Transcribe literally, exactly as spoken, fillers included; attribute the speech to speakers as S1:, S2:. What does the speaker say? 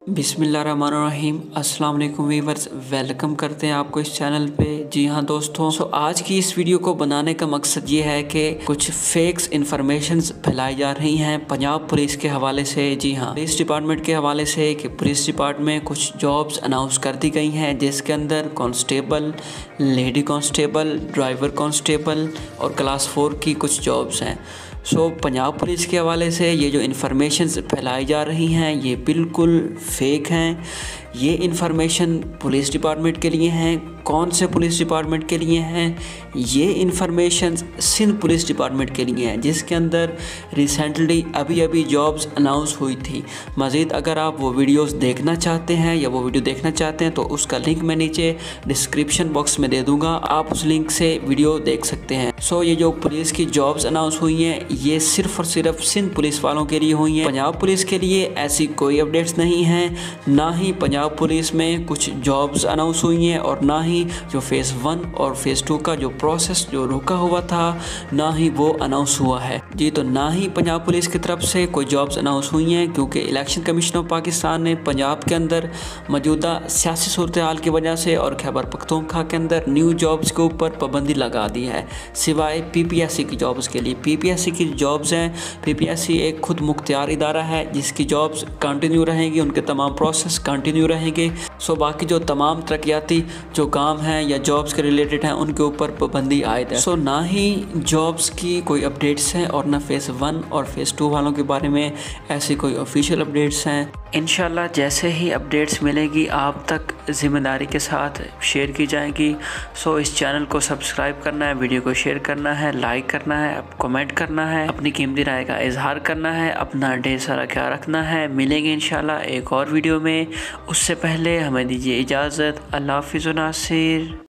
S1: बिस्मिल्लाहिर्रहमानिर्रहीम अस्सलाम वालेकुम व्यूअर्स, वेलकम करते हैं आपको इस चैनल पे। जी हाँ दोस्तों, सो आज की इस वीडियो को बनाने का मकसद ये है कि कुछ फेक्स इन्फॉर्मेशंस फैलाई जा रही हैं पंजाब पुलिस के हवाले से। जी हाँ, पुलिस डिपार्टमेंट के हवाले से कि पुलिस डिपार्टमेंट में कुछ जॉब्स अनाउंस कर दी गई हैं, जिसके अंदर constable, lady constable, driver constable और क्लास फोर की कुछ जॉब्स हैं। सो so, पंजाब पुलिस के हवाले से ये जो इन्फॉर्मेशंस फैलाई जा रही हैं ये बिल्कुल फेक हैं। ये इन्फॉर्मेशन पुलिस डिपार्टमेंट के लिए हैं। कौन से पुलिस डिपार्टमेंट के लिए हैं? ये इन्फॉर्मेशन सिंध पुलिस डिपार्टमेंट के लिए हैं, जिसके अंदर रिसेंटली अभी अभी जॉब्स अनाउंस हुई थी। मज़ीद अगर आप वो वीडियोस देखना चाहते हैं या वो वीडियो देखना चाहते हैं तो उसका लिंक मैं नीचे डिस्क्रिप्शन बॉक्स में दे दूँगा, आप उस लिंक से वीडियो देख सकते हैं। सो so, ये जो पुलिस की जॉब्स अनाउंस हुई हैं ये सिर्फ और सिर्फ सिंध पुलिस वालों के लिए हुई हैं। पंजाब पुलिस के लिए ऐसी कोई अपडेट्स नहीं हैं, ना ही पंजाब पुलिस में कुछ जॉब्स अनाउंस हुई हैं और ना ही जो फेज़ वन और फेज़ टू का जो प्रोसेस जो रुका हुआ था ना ही वो अनाउंस हुआ है। जी, तो ना ही पंजाब पुलिस की तरफ से कोई जॉब्स अनाउंस हुई हैं, क्योंकि इलेक्शन कमीशन ऑफ पाकिस्तान ने पंजाब के अंदर मौजूदा सियासी सूरत हाल की वजह से और खैबर पख्तूनख्वा के अंदर न्यू जॉब्स के ऊपर पाबंदी लगा दी है, सिवाय पी पी एस सी की जॉब्स के लिए। पी पी एस सी की जॉब्स हैं, पी पी एस सी एक खुद मुख्तियार इदारा है जिसकी जॉब्स कंटिन्यू रहेंगी, उनके तमाम प्रोसेस कंटिन्यू रहेंगे। सो बाकी जो तमाम तरक्याती जो काम हैं या जॉब्स के रिलेटेड हैं उनके ऊपर पाबंदी आयद है। सो ना ही जॉब्स की कोई अपडेट्स हैं और ना फेज़ वन और फेज़ टू वालों के बारे में ऐसी कोई ऑफिशियल अपडेट्स हैं। इंशाल्लाह जैसे ही अपडेट्स मिलेगी आप तक ज़िम्मेदारी के साथ शेयर की जाएगी। सो इस चैनल को सब्सक्राइब करना है, वीडियो को शेयर करना है, लाइक करना है, कमेंट करना है, अपनी कीमती राय का इजहार करना है, अपना ढेर सारा ख्याल रखना है। मिलेंगे इंशाल्लाह एक और वीडियो में, उससे पहले हमें दीजिए इजाज़त। अल्लाह हाफ़िज़ नासिर।